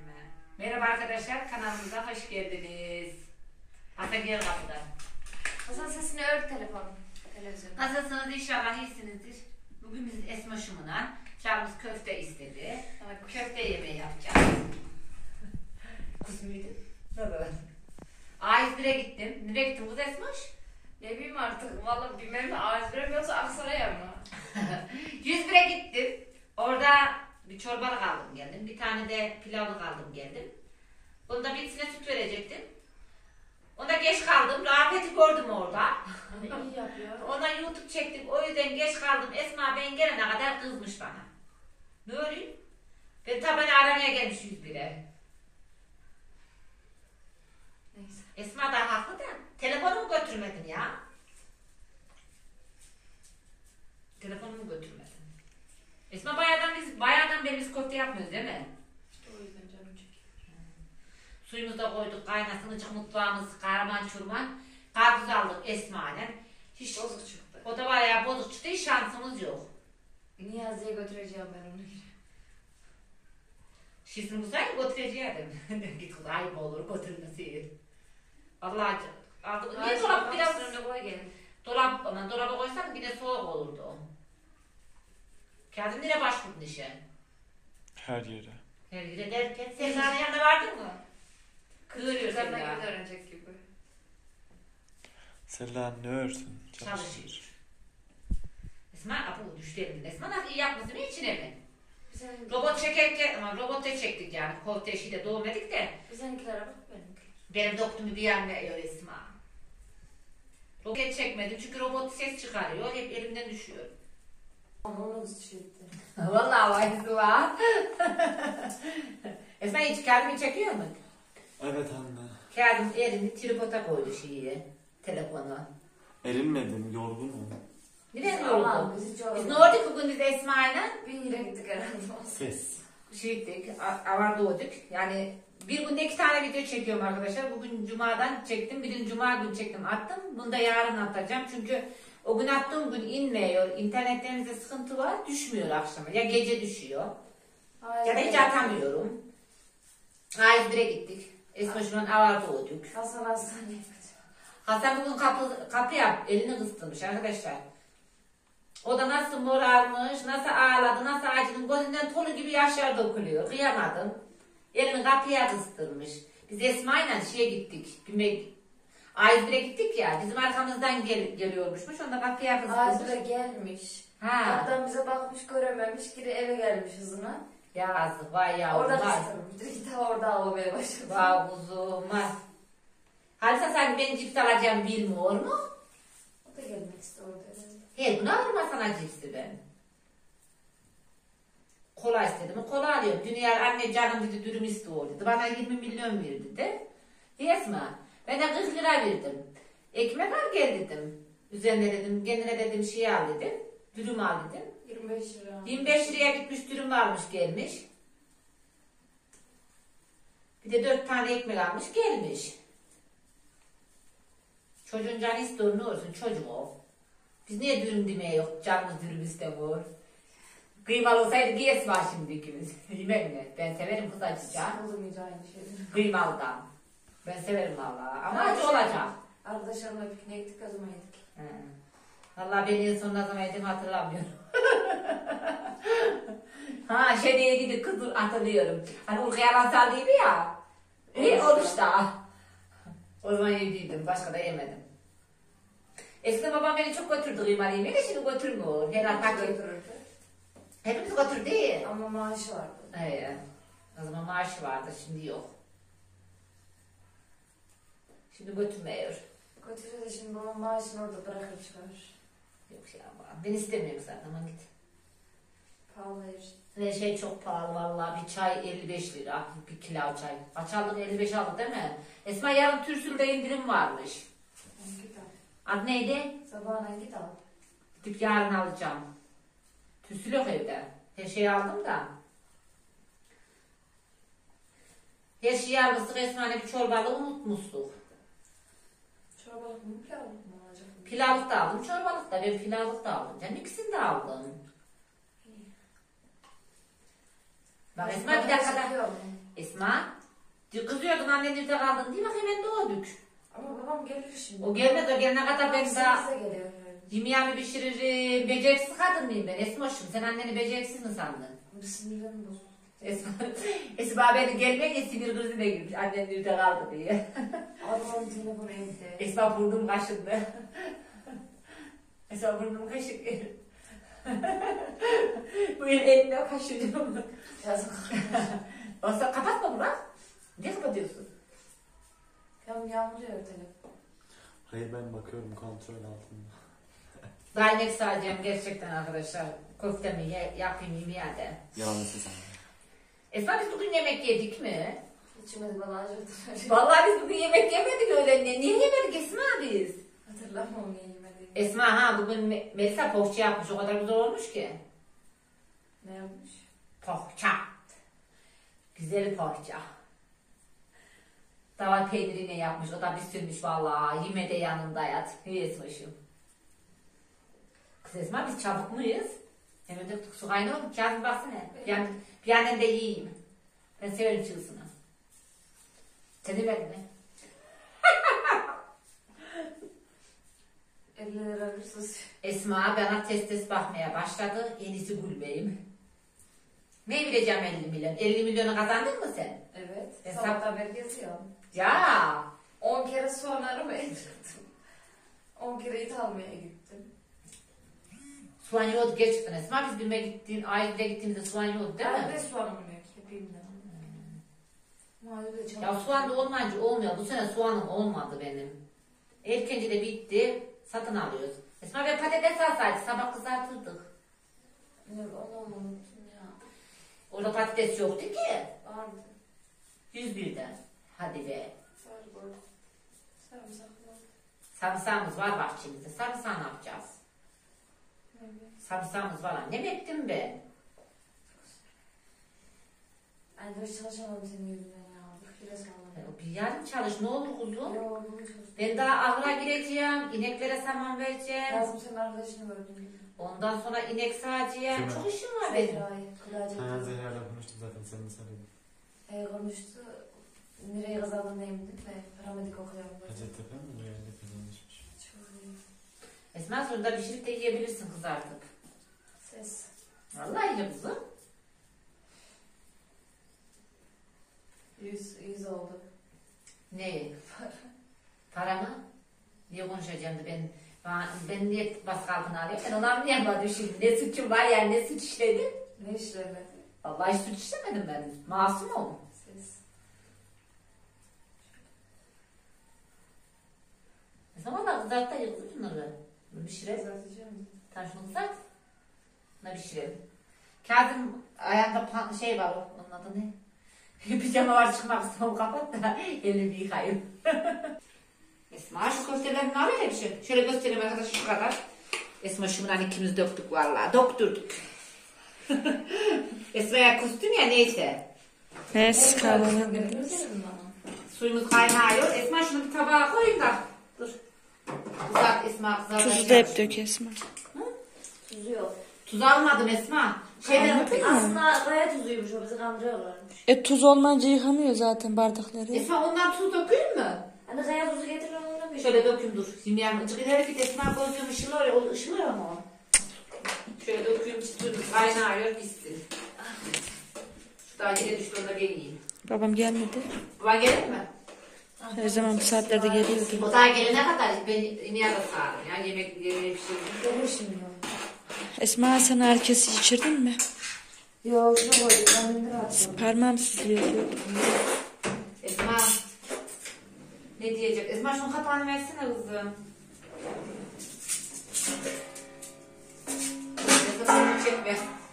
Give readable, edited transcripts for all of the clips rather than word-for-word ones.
Merhaba arkadaşlar, kanalımıza hoş geldiniz. Hasan gel kapıdan. Hasan sesini ört televizyonu. Nasılsınız? İnşallah iyisinizdir. Bugün biz Esma Şumu'na canımız köfte istedi. Köfte yemeği yapacağız. Kız mıydı? A101'e gittim. Nereye gittin kız Esmaş? Ne bileyim artık. Vallahi bilmem mi? A101'e mi yoksa Aksaray'a mı? 101'e gittim. Orada bir çorbalık aldım geldim. Bir tane de pilavlık aldım geldim. Bunda birisine süt verecektim. Ona geç kaldım. Rafet'i gördüm orada. İyi yapıyor. Ona YouTube çektik. O yüzden geç kaldım. Esma ben gelene kadar kızmış bana. Ne oluyor? Ben tabanı aramaya gelmiş 101'e. Neyse. Esma da haklı da. Telefonumu götürmedin ya. Telefonumu götürmedin. Esma bayağıdan beri biz köfte yapmıyoruz değil mi? İşte o yüzden canım çekiyor. Suyumuzu da koyduk, kaynasın, ıcık mutfağımız, kahraman çurman. Karpuz aldık Esma'yla. Hiç Bozuk çıktı. o da var ya bozuk çıktı, hiç şansımız yok. Niyazi'ye götüreceğim ben onu. Şişini bulsaydı götüreceğim. Git kız ayıp olur götürmesi. Vallahi aldık. Niye dolap biraz koy gelin. dolaba koysak bir de soğuk olurdu o. Kazım nereye başvurdun işe? Her yere. Her yere derken Selda'nın yanında vardın mı? Kırıyor Kızlarına Selda. gibi öğrenecek gibi. Selda ne örsün? Çalışıyor. Esma bu düştü elinden. Esma nasıl iyi yapmasın içine mi? Robot çekerken ama robot da çektik yani. Köfte işi de doğmadık de. Bizimkilere bak benimki. Benim doktumu bir yanmıyor Esma. Robot çekmedim çünkü robot ses çıkarıyor. Hep elimden düşüyor. Onu düşürdü. Vallahi vaysı var. Esma hiç kendimi çekiyor mu? Evet anne. Kağıdım elini tripoda koydu şeyi. Telefonu. Erinmedim, yorgunum. Neden Allah'ım, oldu? biz hiç Biz olmadık. ne olduk bugün biz Esma'yla? Bir yere gittik herhalde. Ses. Gittik, avar doğduk. Yani bir günde 2 tane video çekiyorum arkadaşlar. Bugün Cuma'dan çektim, birini Cuma günü çektim, attım. Bunu da yarın atacağım çünkü o gün attığım gün inmiyor. İnternetlerinizde sıkıntı var, düşmüyor akşama. Ya gece düşüyor ya da hiç atamıyorum. A101'e gittik. Esma Şuman avar doğduk. Hasan hastaneye Hasan bugün kapı yap, elini kıstırmış arkadaşlar. O da nasıl morarmış, nasıl ağladı, nasıl acıdı, gözünden tolu gibi yaşlar dökülüyor. Kıyamadım. Elini kapıya kıstırmış. Biz Esma'yla şeye gittik, A101'e gittik ya, bizim arkamızdan geliyormuşmuş, onda kapıya kıstırmış. A101'e gelmiş. Ha. Oradan bize bakmış görememiş, geri eve gelmiş hızına. Yazık, vay yavrum, Orada vay. kıstırmış. Git orada ağlamaya başladı. Vay kuzum, vay. Halisa sanki ben cips alacağım bilmiyor mu? O da gelmek istiyor orada herhalde. Hey, bunu alırım sana cipsi ben. Kola istedim, kola alıyorum. Dünya anne canım dedi, dürüm istiyor dedi. Bana 20 milyon verdi de. Esma, ben de 40 lira verdim. Ekmek al gel dedim. Üzerine dedim, kendine dedim şey al dedim. Dürüm al dedim. 25 lira. 25 liraya gitmiş dürüm almış gelmiş. Bir de 4 tane ekmek almış gelmiş. Çocuğun canı istiyor ne olsun çocuk o. Biz niye dürüm demeye yok, canımız dürüm istemiyor. Kıymalı olsaydı giyes var şimdi ikimiz. Yemek mi? Ben severim kız acıca. Sıkıldım iyice aynı şeyden. Kıymalıdan. Ben severim valla. Ama acı olacak. Arkadaşlarımla pikniğe gittik o zaman yedik. He. Valla ben en son ne zaman yedim hatırlamıyorum. Ha şeneye gidip kız hatırlıyorum. Hani Urka yalan saldıydı ya. Oruçta. O zaman yediydim. Başka da yemedim. Eskiden babam beni çok götürdü kıymalı yemeğe de şimdi götürmüyor. Herhalde paket. Götürürdü. Hepimiz götürdü. Ama maaşı vardı. O zaman maaşı vardı, şimdi yok. Şimdi götürmüyor. Götürüyor da şimdi babam maaşını orada bırakıp çıkar. Yok ya, ben istemiyorum zaten, aman git. Pahalı her şey. Her şey çok pahalı vallahi, bir çay 55 lira, bir kilo çay. Kaç aldık? 55 aldık değil mi? Esma yarın Türsül'de indirim varmış. Git al. Adı neydi? Sabahına git al. Gidip yarın alacağım. Türsül yok evde. Her şeyi aldım da. Her şeyi almıştık, Esma'yla bir çorbalığı unutmuştuk. Çorbalık mı pilavlık mı olacak? Pilavlık da aldım, çorbalık da. Ben pilavlık da aldım. Ben ikisini de aldım. Bak Esma bir dakika da. Esma. Kızıyordun annen nerede kaldın diye bak hemen doğduk. Ama babam gelir şimdi. O gelmez, o gelene kadar ben daha Size geliyor. yemeğimi pişiririm. Beceriksiz kadın mıyım ben Esmoş'um? Sen anneni beceriksiz mi sandın? Sinirlerim bozuldu. Esma beni gelmeye sinir krizine girmiş. Annen nerede kaldı diye. Allah'ım telefonu evde. Esma burnum kaşındı. Esma burnum kaşık. Bu el eline kaşıyorum. Yazık. Olsa kapatma Burak. Niye kapatıyorsun? Yağmur yağmurluyor telefon. Hayır ben bakıyorum kontrol altında. Daha inek sağacağım gerçekten arkadaşlar. Köftemi yapayım yemeğe de. Yalanlısı sen. Esma biz bugün yemek yedik mi? İçmedi bana acıdı. Vallahi biz bugün yemek yemedik öğlenle. Niye yemedik Esma biz? Hatırlamam ne yemediğimi. Esma ha bugün Melisa poğaça yapmış. O kadar güzel olmuş ki. Ne yapmış? Poğaça. Güzel poğaça. Dava peyniriyle yapmış. O da bir sürmüş vallahi. Yeme de yanında yat. Esmaşım. Kız Esma biz çabuk muyuz? Hemen de su kaynağı mı? Kağıt baksana. Bir yandan da yiyeyim. Ben severim çığısını. Sen de verdin mi? 50 lira bir sus. Esma bana test bakmaya başladı. En iyisi gülmeyim. Ne bileceğim 50 milyon? 50 milyonu kazandın mı sen? Evet. Hesap- Sabah haber geziyor. Ya. 10 kere soğanlarımı indirdim. 10 kere it almaya gittim. Soğan yoğurdu gerçekten Esma. Biz bilmeye gittiğin, Aydın'a gittiğimizde soğan yoğurdu değil Ben mi? de soğanım yok. Yapayım da. Mahalle de çok. Ya soğan da olmayınca olmuyor. Bu sene soğanım olmadı benim. Erkence de bitti. Satın alıyoruz. Esma ve patates alsaydı sabah kızartırdık. Onu unuttum ya. Orada patates yoktu ki. Vardı. 101'den. Hadi be. Sarı sarımsaklı. Sarımsağımız var bahçemizde. Sarımsağı ne yapacağız? Evet. Sarımsağımız var. Annem ettim ben. Ay dur çalışamadım senin yüzünden ya. Biraz sağlam. Bir yarın çalış ne olur kuzum. Yo bunu çalıştım. Ben daha ahıra gireceğim. İneklere saman vereceğim. Lazım senin arkadaşını gördüm. Ondan sonra inek sağacağım. Kime? Çok işim var benim. Zehra'yı. Kılacak. Ha Zehra'yla konuştum zaten sen de söyledin. Konuştu. Nereye kazandın neyim dedi de paramedik okuyorum. Hacettepe mi bu yerde kazanmışmış? Çok iyi. Esma sonunda pişirip de yiyebilirsin kız artık. Ses. Vallahi ye kızım. 100 oldu. Ne? Para mı? Niye konuşacağım da ben niye baskı altına alıyorum? Ben onu anlayamadım şimdi. Ne suçum var yani ne suç işledim? Ne işlemedi? Vallahi hiç suç işlemedim ben. Masumum. Ses. Esma valla kızart da yıkılır bunları. Bunu pişirelim. Kızartacağım. Tamam şunu kızart. Bunu pişirelim. Kazım ayağında şey var o. Onun adı ne? Pijama var çıkmak istiyorum kapat da elini bir yıkayayım. Esma şu köftelerini al hele bir şey. Şöyle göstereyim arkadaşlar şu kadar. Esma şundan ikimiz döktük vallahi. Döktürdük. Esma'ya kustum ya neyse. Evet, kahvaltı. Suyumuz kaynıyor. Esma şunu bir tabağa koyayım da. Dur. Kızart Esma kızart. Tuzu da hep dök Esma. Tuzu yok. Tuz almadım Esma. Anladın mı? Aslında gayet tuzuymuş o bizi kandırıyorlarmış. Tuz olmayınca yıkamıyor zaten bardakları. Esma ondan tuz dökeyim mi? Hani gayet tuzu getirin onu bir Şöyle dökeyim dur. Simyan ıcık ileri Esma gözüm ışılıyor ya. O ışılıyor mu o? Şöyle dökeyim suyumuz kaynıyor gitsin. Şu daha yine düştü onu da vereyim. Babam gelmedi. Baban gelir mi? Her zaman bu saatlerde geliyordu. O daha gelene kadar ben yemeğe de sağırım. Yani yemeği pişirdim. Gelir şimdi o. Esma sen herkesi içirdin mi? Yok şuna koydum. Ben indir attım. Parmağım sızlıyor. Esma. Ne diyecek? Esma şunun kapağını versene kızım. Esma şunu çekme.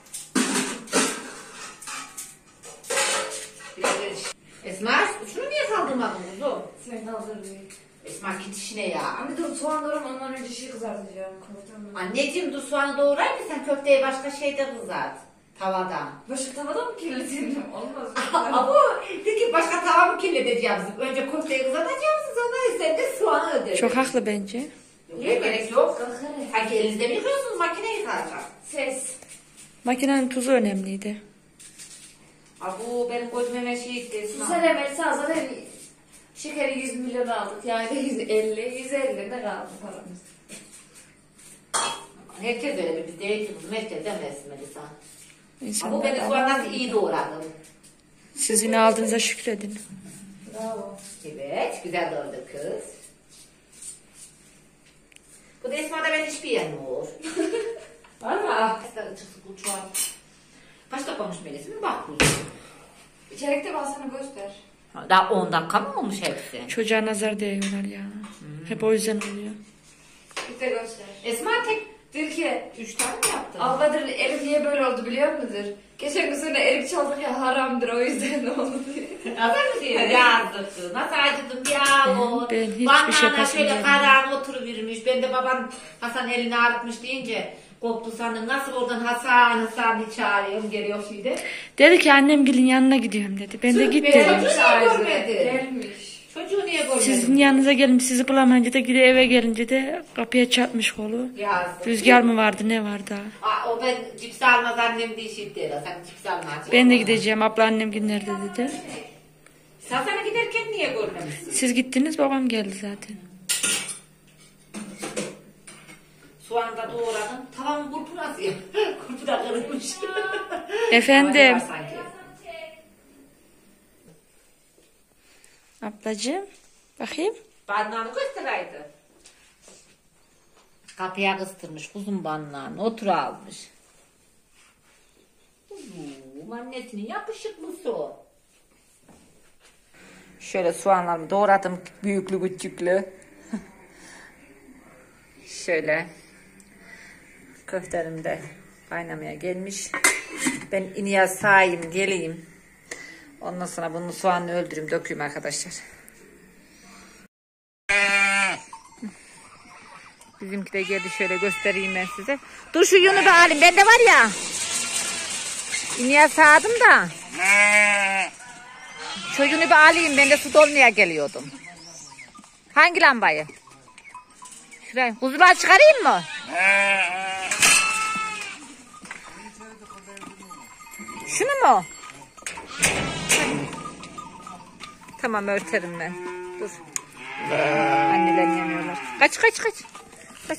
Esma şunu niye kaldırmadın kuzum? Sen kaldırıyor. Esma git işine ya. Anne dur soğan doğrama ondan önce şey kızartacağım. Köftem. Anneciğim dur soğanı doğrar mı sen köfteyi başka şeyde kızart. Tavada. Başka tavada mı kirleteyim? Olmaz. Ama peki başka tava mı kirleteceğiz? Önce köfteyi kızartacağız sonra sen de soğanı ödeyeceksin. Çok haklı bence. Yok, gerek yok. Kalkar. Sanki elinizde mi yıkıyorsunuz makine yıkayacak. Ses. Makinenin tuzu önemliydi. Ha bu benim gözüme şey etti. Bu sene mesela zaten şekeri 100 milyon aldık. Yani 150 de kaldı paramız. Herkes öyle bir değil ki kızım. Herkes demez Melisa. Ha İnsan bu beni sonra nasıl iyi doğradı. siz yine aldığınıza şükredin. Bravo. Evet, güzel doğradı kız. Bu da Esma'da ben hiçbir yerim olur. Valla. Esma'da çıksın uçuğa. Başka konuş Melisa mi? Bak kuzum. İçerikte bana sana göster. Daha 10 dakika mı olmuş hepsi? Çocuğa nazar değiyorlar ya. Hep o yüzden oluyor. Bir de göster. Esma tek Dir ki 3 tane mi yaptın? abladır erik niye böyle oldu biliyor musun? Geçen gün sonra erik çaldık ya haramdır o yüzden oldu diye. Hazır mı diyor? Yazdık. Nasıl acıdım ya o. Ben hiçbir Bana şey yapasım şöyle gelmiyor. kararı oturuvermiş. Ben de babam Hasan elini ağrıtmış deyince koptu sandım. Nasıl oradan Hasan çağırıyorum geliyor şimdi. Dedi ki annem gelin yanına gidiyorum dedi. Ben de git dedim. Çocuğu niye görmedi? Gelmiş. Çocuğu niye görmedi? Sizin yanınıza gelin sizi bulamayınca da gide eve gelince de kapıya çarpmış kolu. Yazdık. Rüzgar mı vardı ne vardı? O ben cips almaz annem diye şey değil. Sen cips alma. Ben de gideceğim abla annem gün nerede dedi. Sen sana giderken niye görmemişsin? Siz gittiniz babam geldi zaten. Soğanı da doğradım. Tamam kurpu nasıl ya? Kurpu da kırılmış. Efendim. Var sanki. Ablacığım bakayım. Banlanı göstereydi. Kapıya kıstırmış kuzum banlanı. Otur almış. Kuzum annesinin yapışıklısı o. Şöyle soğanlarımı doğradım. Büyüklü küçüklü. Şöyle. Köftelerim de kaynamaya gelmiş. Ben iniye sağayım geleyim. Ondan sonra bunu soğanını öldüreyim dökeyim arkadaşlar. Bizimki de geldi şöyle göstereyim ben size. Dur şu yunu bir alayım. Bende var ya. İniye sağdım da. Şu yunu bir alayım. Ben de su dolmaya geliyordum. Hangi lambayı? Şuraya. Kuzular çıkarayım mı? Şunu mu? Tamam örterim ben. Dur. Anneler yanıyorlar. Kaç. Kaç.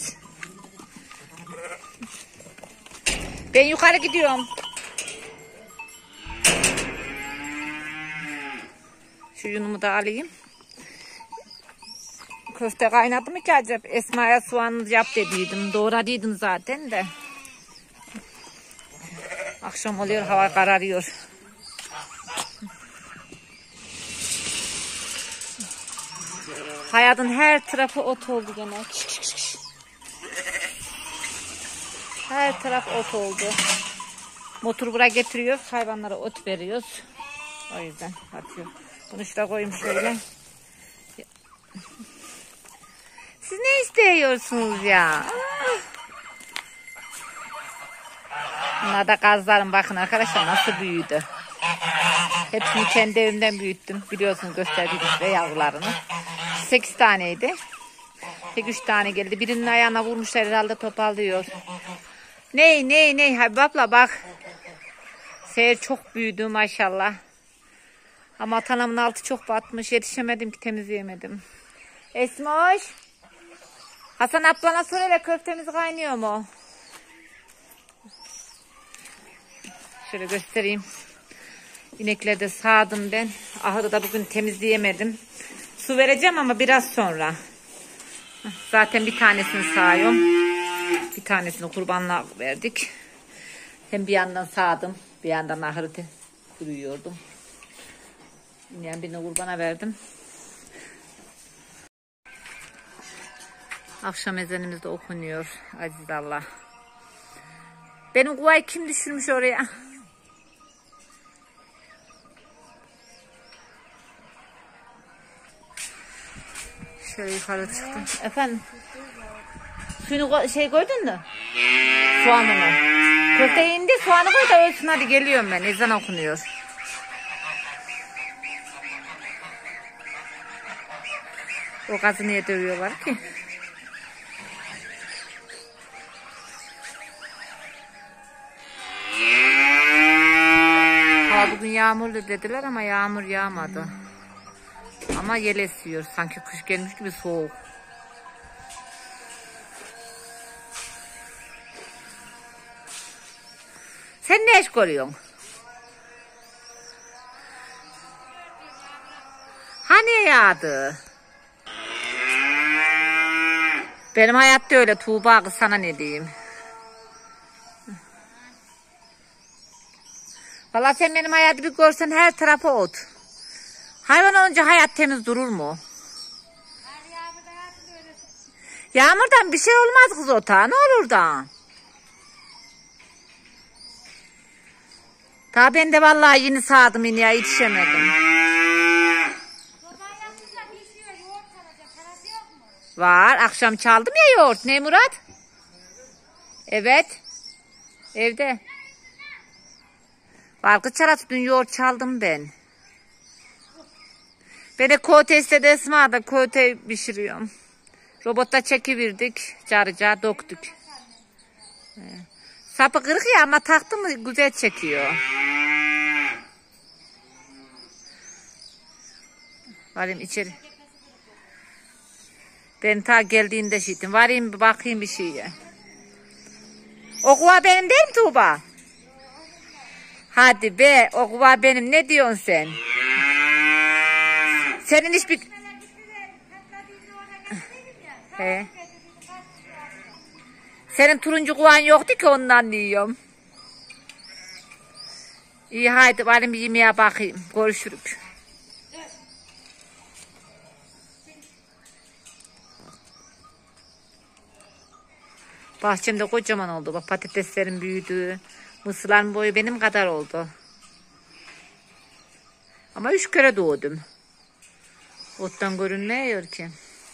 Ben yukarı gidiyorum. Şu yunumu da alayım. Köfte kaynadı mı ki acaba? Esma'ya soğanı yap dediydim. Doğradıydım zaten de. Akşam oluyor, hava kararıyor. Hayatın her tarafı ot oldu gene. Her taraf ot oldu. Motoru buraya getiriyoruz. Hayvanlara ot veriyoruz. O yüzden atıyor. Bunu şuraya koyayım şöyle. Siz ne istiyorsunuz ya? Bunlar da gazlarım. Bakın arkadaşlar nasıl büyüdü. Hepsini kendi evimden büyüttüm. Biliyorsunuz gösterdim size yavrularını. 8 taneydi. Tek 3 tane geldi. Birinin ayağına vurmuşlar herhalde topallıyor. Ney Habib abla bak. Seher çok büyüdü maşallah. Ama tanamın altı çok batmış. Yetişemedim ki temizleyemedim. Esmoş. Hasan ablana sor hele köftemiz kaynıyor mu? Şöyle göstereyim. İnekleri de sağdım ben. Ahırı da bugün temizleyemedim. Su vereceğim ama biraz sonra. Zaten bir tanesini sağıyorum. Bir tanesini kurbanlığa verdik. Hem bir yandan sağdım. Bir yandan ahırı kuruyordum. Yani birini kurbana verdim. Akşam ezanımız da okunuyor. Aziz Allah. Benim kuvayı kim düşürmüş oraya? Şöyle yukarı çıktım. Efendim? Suyunu koydun mu? Soğanını. Köfte indi, soğanı koy da ölsün, hadi geliyorum ben. Ezan okunuyor. O gazı niye dövüyorlar ki? Hava Valla bugün yağmurlu dediler ama yağmur yağmadı. Ama yel esiyor. Sanki kış gelmiş gibi soğuk. Sen ne iş görüyorsun? Hani yağdı? Benim hayatta öyle Tuğba kız, sana ne diyeyim? Valla sen benim hayatı bir görsen her tarafı ot. Hayvan olunca hayat temiz durur mu? Yağmurdan bir şey olmaz kız ota. Ne olur da? Daha ben de vallahi yeni sağdım ya, yetişemedim. Var. Akşam çaldım ya yoğurt. Ne Murat? Evet. Evde. Var kız çarası, dün yoğurt çaldım ben. Ben de kote istedi Esma da kote pişiriyorum. Robotta çekiverdik. Carıca döktük. Sapı kırık ya ama taktım mı güzel çekiyor. Varayım içeri. Ben ta geldiğinde şiittim. Varayım bir bakayım bir şeye. O kuva benim değil mi Tuğba? Hadi be, o kuva benim. Ne diyorsun sen? Senin hiçbir... He. Senin turuncu kuvan yoktu ki, ondan diyorum. İyi haydi varayım bir yemeğe bakayım. Görüşürüz. Bahçemde kocaman oldu. Bak patateslerin büyüdü. Mısırların boyu benim kadar oldu. Ama 3 kere doğdum. Ottan görünmüyor ki.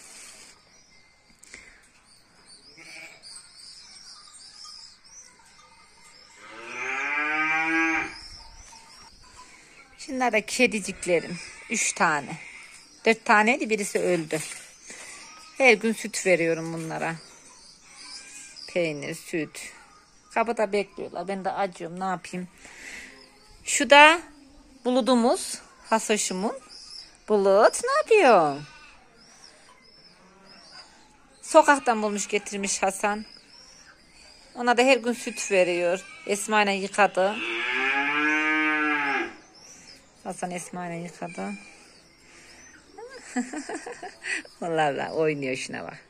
Şunlar da kediciklerim. 3 tane. 4 taneydi, birisi öldü. Her gün süt veriyorum bunlara. Peynir, süt. Kapıda bekliyorlar. Ben de acıyorum. Ne yapayım? Şu da buludumuz. Hasoşumun. Bulut ne yapıyor? Sokaktan bulmuş getirmiş Hasan. Ona da her gün süt veriyor. Esma ile yıkadı. Hasan Esma ile yıkadı. Vallahi oynuyor, şuna bak.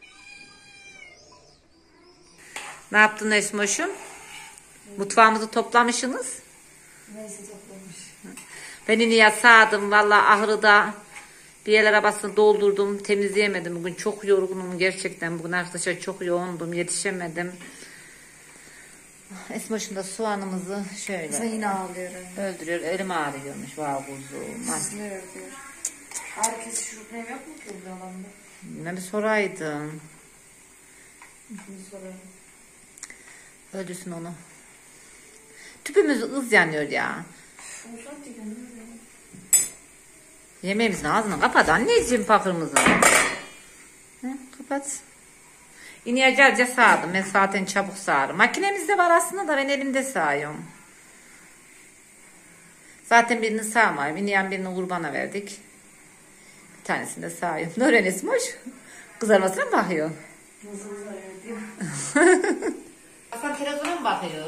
Ne yaptın Esmoş'um? Mutfağımızı toplamışsınız. Neyse toplamış. Ben yine sağdım. Vallahi ahırda bir yer arabasını doldurdum. Temizleyemedim. Bugün çok yorgunum gerçekten. Bugün arkadaşlar çok yoğundum. Yetişemedim. Esmoş'un da soğanımızı şöyle Sen yine ağlıyorum. öldürüyor. Elim ağrıyormuş. Vay kuzum. Ne yapıyor? Herkes şurup ne yok mu ki bu alanda? Ne bir soraydın. Şimdi sorarım. Öldürsün onu. Tüpümüz ız yanıyor ya. Uzak değil mi? Yemeğimizin ağzını kapat anneciğim, fakırımızın. Hı, kapat. İniyacağıca sağdım. Ben zaten çabuk sağarım. Makinemiz de var aslında da ben elimde sağıyorum. Zaten birini sağmayayım. İniyen birini kurbana verdik. Bir tanesini de sağıyorum. Ne öğren Esmoş? Kızarmasına mı bakıyorsun? Nasıl uzayıyor diyor. Hasan televizyona mı bakıyor?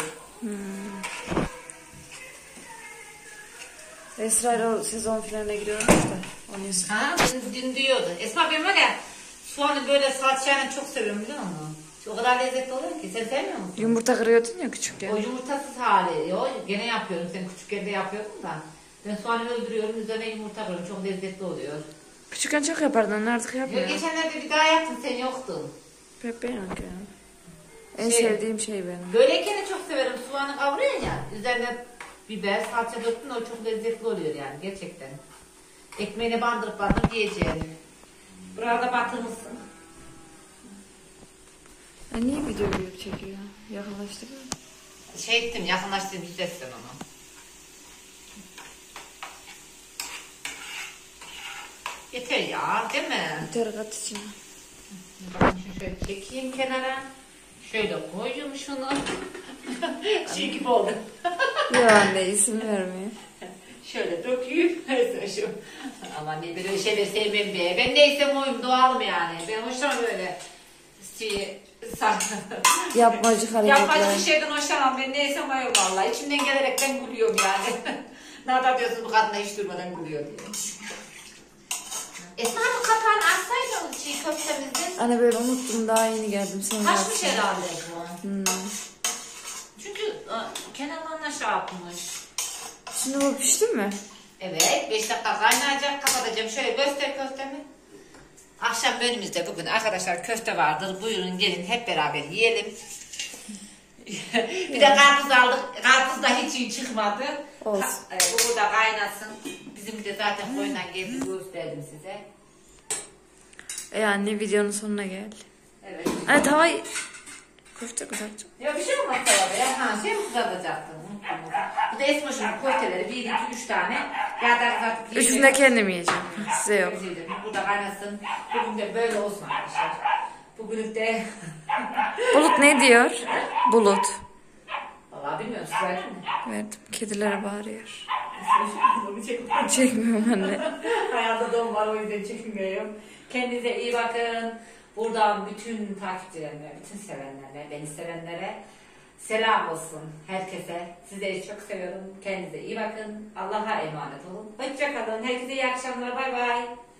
Esra ile o sezon finaline giriyormuş da. Onu yazıyor. Ha, dün diyordu. Esma ben var ya, soğanı böyle salçayla çok seviyorum, biliyor musun? O kadar lezzetli oluyor ki. Sen sevmiyor musun? Yumurta kırıyordun ya küçükken. O yumurtasız hali. Yo, gene yapıyorum. Sen küçükken de yapıyordun da. Ben soğanı öldürüyorum. Üzerine yumurta kırıyorum. Çok lezzetli oluyor. Küçükken çok yapardın. Artık Yo, yapmıyor. geçenlerde bir daha yaptım. Sen yoktun. Pek beğendik ya. En Şey- sevdiğim şey benim. Böyleyken de çok severim. Soğanı kavuruyorsun ya. Üzerine biber, salça döktün, o çok lezzetli oluyor yani. Gerçekten. Ekmeğine bandırıp yiyeceğim. Burada batırmışsın. Niye video çekiyor? Yakınlaştırıyor. Şey ettim, yakınlaştırdım, düzeltsin onu. Yeter ya, değil mi? Yeter kat içine. Bakın şöyle çekeyim kenara. Şöyle koyayım şunu. Çiğ gibi oldu. Ya anne isim vermiyor. Şöyle döküyüm. Şu. Ama ne böyle şeyleri sevmem be. Ben neysem oyum, doğalım yani. Ben hoşlanmam böyle. Yapmacık hareketler. Yapmacık bir şeyden hoşlanmam. Ben neysem oyum vallahi. İçimden gelerekten gülüyorum yani. Nerede diyorsun bu kadına hiç durmadan gülüyor diye. Esma bu kapağını açsaydın çiğ köftemizin. Anne ben unuttum, daha yeni geldim. Sonra Kaçmış yaptım. herhalde bu. Çünkü kenarlarına şey yapmış. Şimdi bu pişti mi? Evet, 5 dakika kaynayacak, kapatacağım. Şöyle göster köftemi. Akşam menümüzde bugün arkadaşlar köfte vardır. Buyurun gelin hep beraber yiyelim. Bir de karpuz aldık. Karpuz da hiç iyi çıkmadı. Olsun. Bu burada kaynasın. Bizim de zaten koyundan geldi, gösterdim size. Yani videonun sonuna gel. Evet. Anne tavayı köfte kızartacağım. Ya bir şey olmaz tabii ya. Ha, şey mi kızartacaktın? Bu da Esmoş'un köfteleri. 1, 2, 3 tane. Ya da kızartıp Üçünü de kendim yiyeceğim. Size yok. Burada kaynasın. Bugün de böyle olsun arkadaşlar. Bugün de... Bulut ne diyor? Bulut. Vallahi bilmiyorum, siz verdin mi? Verdim. Kedilere bağırıyor. Bunu çekmiyorum. Çekmiyorum anne. Hayatta don var, o yüzden çekmiyorum. Kendinize iyi bakın. Buradan bütün takipçilerime, bütün sevenlerime, beni sevenlere selam olsun herkese. Sizleri çok seviyorum. Kendinize iyi bakın. Allah'a emanet olun. Hoşça kalın. Herkese iyi akşamlar. Bay bay.